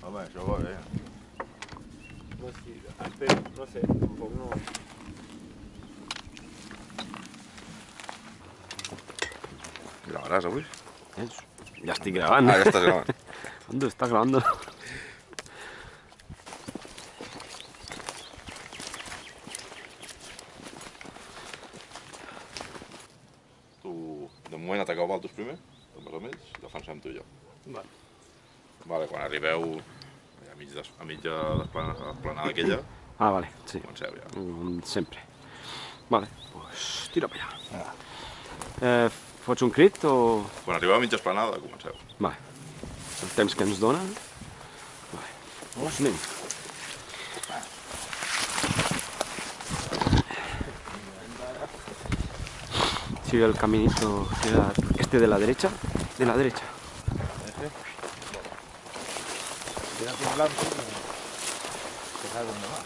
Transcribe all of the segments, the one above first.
Home, això va bé. No, sí, espero, no sé, tampoc no... ¿Grabarás avui? Ya estoy grabando. Ah, ya estás grabando. ¿Dónde está grabando? Tu, de moment ataqueu vosaltres primer, amb els amics, i defensem tu i jo. Vale. Vale, quan arribeu a mitja l'esplanada aquella, Ah, vale, sí. comenceu ja. Siempre. Vale, pues tira para allà. Fots un crit o...? Quan arribeu a mitja esplanada, comenceu. Vale. El temps que ens dona. Vale. Pues anem. Sigue el caminito este de la derecha. De la derecha. Quédate un blanco, que sabe dónde va.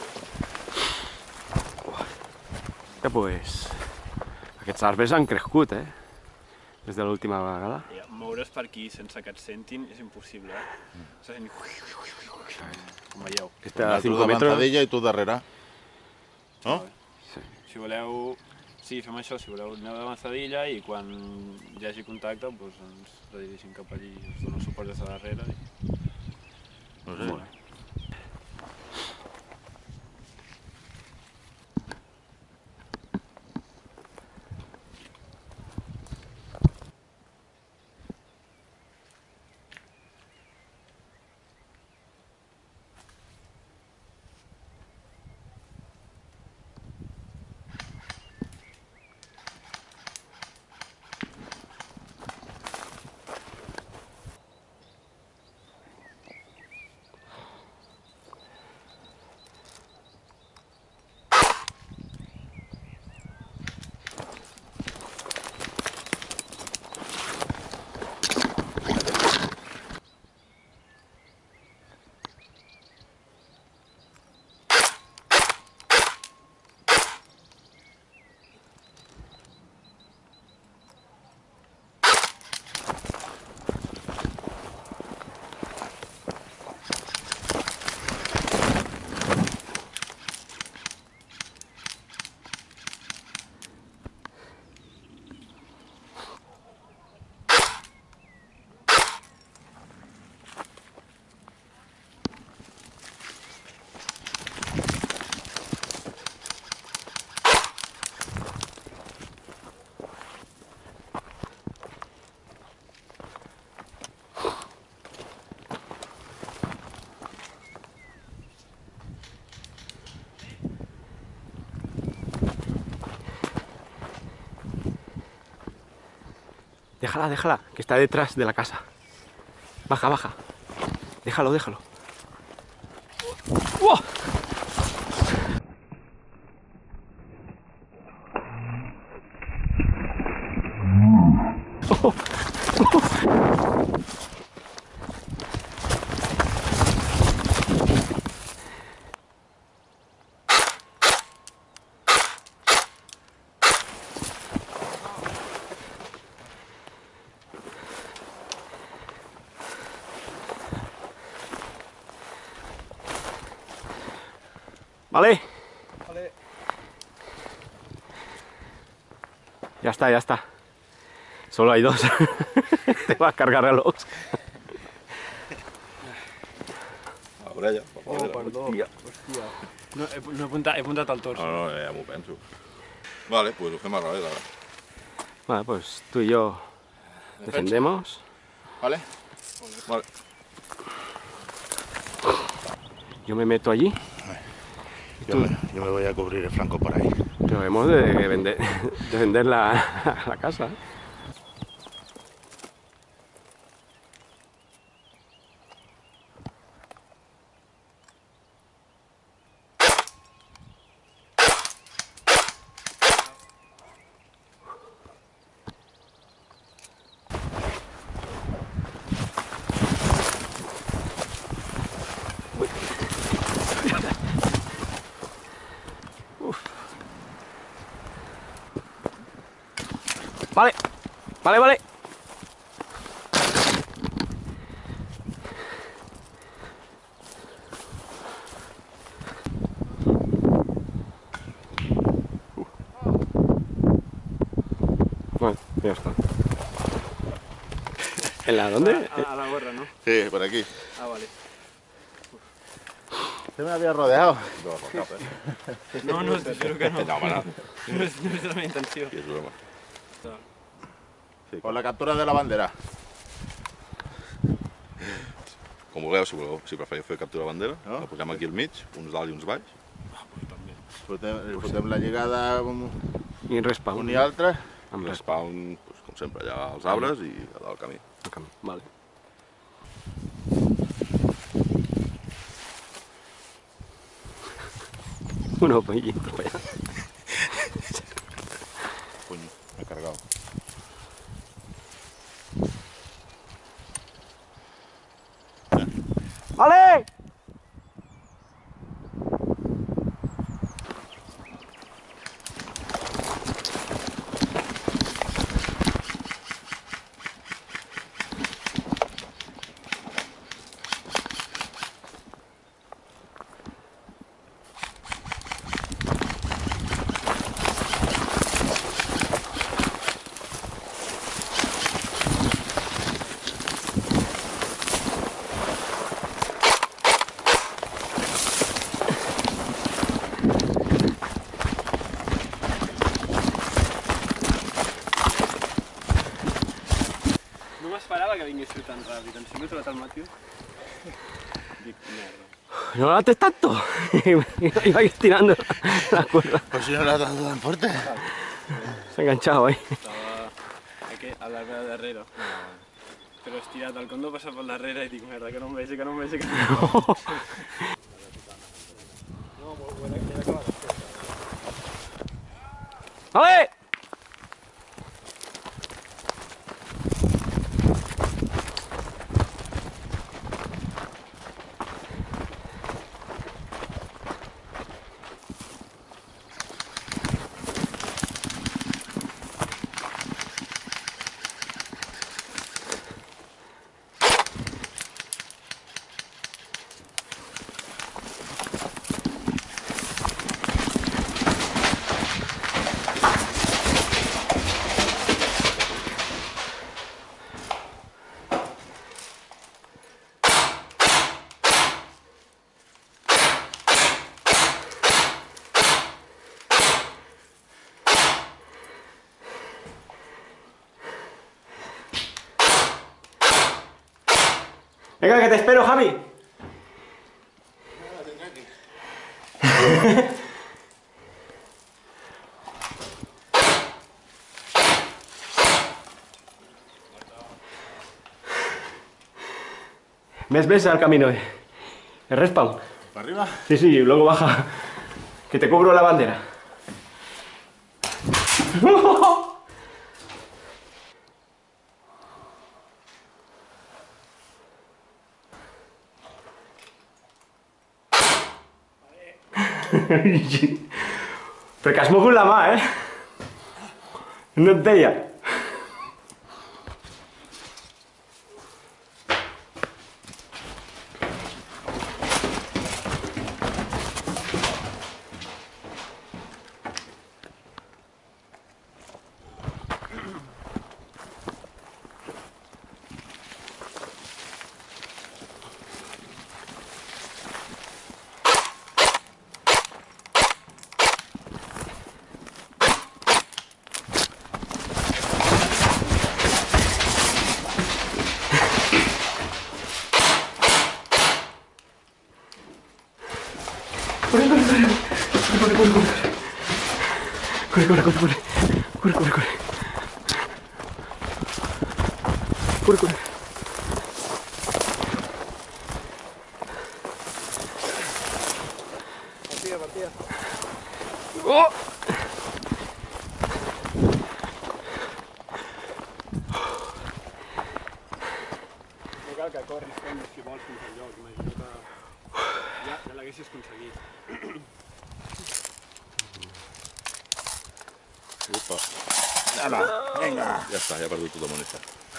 Ja, pues... Aquests arbres han crescut, des de l'última vegada. Moure's per aquí sense que et sentin és impossible, Sent... Com veieu. Està a Tu 5 davant metres. d'ella i tu darrere. No? Si voleu... Sí, fem això, si voleu aneu d'avançadilla i quan hi hagi contacte doncs ens redirigim cap allí i us dono suport des de darrere. No sé. Molt bé. Déjala, déjala, que está detrás de la casa. Baja, baja. Déjalo, déjalo. ¡Wow! Vale. Vale. Ya está, ya está. Solo hay dos. Te vas a cargar reloj. A l'orella, per Oh, darrere. perdó. Hòstia. No, he apuntat el torso. No, ja m'ho penso. Vale, pues ho fem al revés ara. Vale, pues tú y yo defendemos. Vale? Vale. Yo me meto allí. Yo me voy a cubrir el flanco por ahí. Pero hemos de defender la casa. Vale, vale, vale. Ya está. ¿En la dónde? A la gorra, ¿no? Sí, por aquí. Ah, vale. Se me había rodeado. No, no, te juro que no. No, home, no. No és la meva intenció. Sí, és broma. Por la captura de la bandera. Com vulgueu, si preferiu fer captura de bandera, No? la posem aquí al mig, uns dalt i uns baix. Fotem la lligada I respawn. un i altre. Amb Respawn, doncs, com sempre, allà als arbres i a dalt al camí. respawn. Vale. Uno pollito para allá. Coño, me he cargado. ¡Vale! No m'esperava que vinguéssiu tan ràpid. Em sembla trobat el Matthew. Dic, merda. No lo haces tanto. Iba estirando la cuerda. Pues si no la dado tan fuerte. Se ha enganchado ahí. Estava aquí, a l'arbre de darrere. Però estirat, el condó passa per darrere i dic, merda, que no em vegi, que no em vegi, que no em vegi. ¡Vale! Venga, que te espero, Javi. ¿Ves al camino? El respawn. ¿Para arriba? Sí, sí, y luego baja. Que te cubro la bandera. Però que has mogut la mà, No et deia. Corre. Partida. Oh! No cal que corris tant si vols fins al lloc, imagino que ja l'haguessis aconseguit. Upa. Nada, venga. Ja està, ja he perdut tota munició.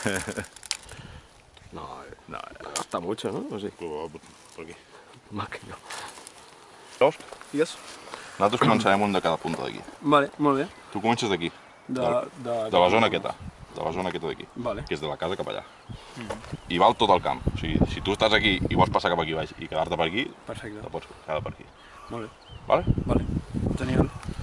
No, gasta mucho, ¿no? No sé. Per aquí. Más que yo. Veus? Digues. Nosaltres començarem un de cada punta d'aquí. Vale, molt bé. Tu comences d'aquí, De de la zona aquesta. de la zona aquesta d'aquí, Vale. que és de la casa cap allà. I val tot el camp. O sigui, si tu estàs aquí i vols passar cap aquí baix i quedar-te per aquí, Perfecte. te pots quedar per aquí. Molt bé. Vale? Vale. Genial.